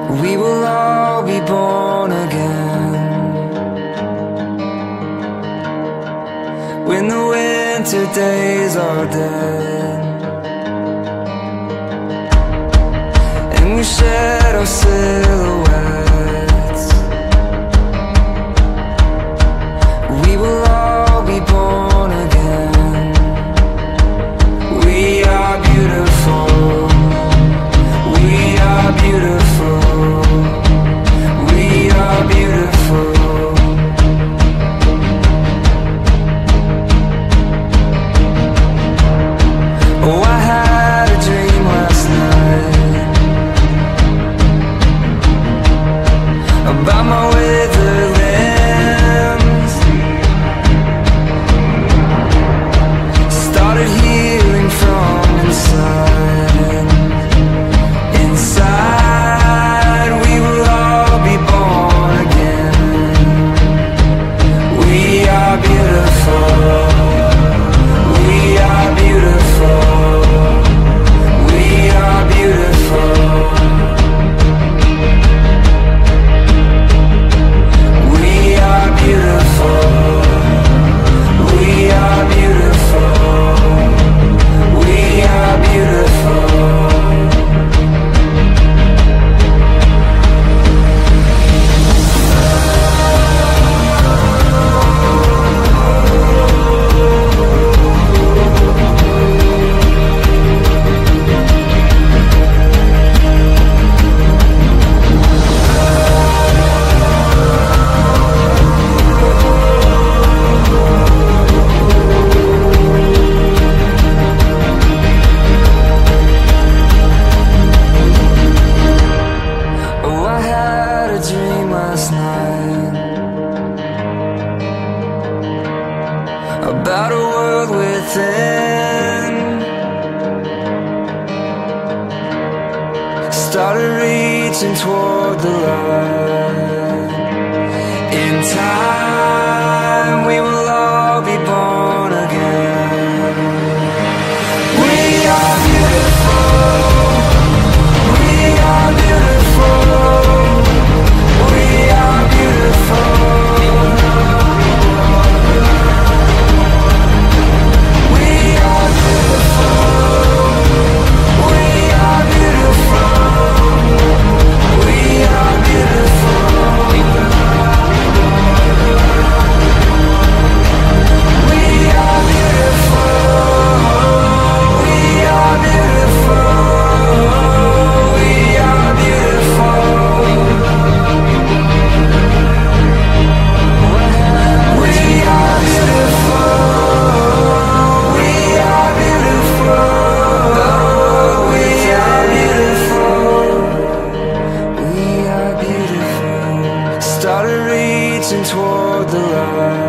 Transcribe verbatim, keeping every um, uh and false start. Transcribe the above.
We will all be born again when the winter days are dead, and we shed our silhouettes. We will all be born again. We are beautiful. We are beautiful. We are beautiful. Oh, I had a dream last night about my withered limbs. Started healing from inside. Inside, we will all be born again. We are beautiful. We are beautiful. We are beautiful. We are beautiful. We are beautiful. We are beautiful. About a world within. Started reaching toward the light. In time, we will all be born again. We are beautiful. We are beautiful. We are beautiful. Started reaching toward the light.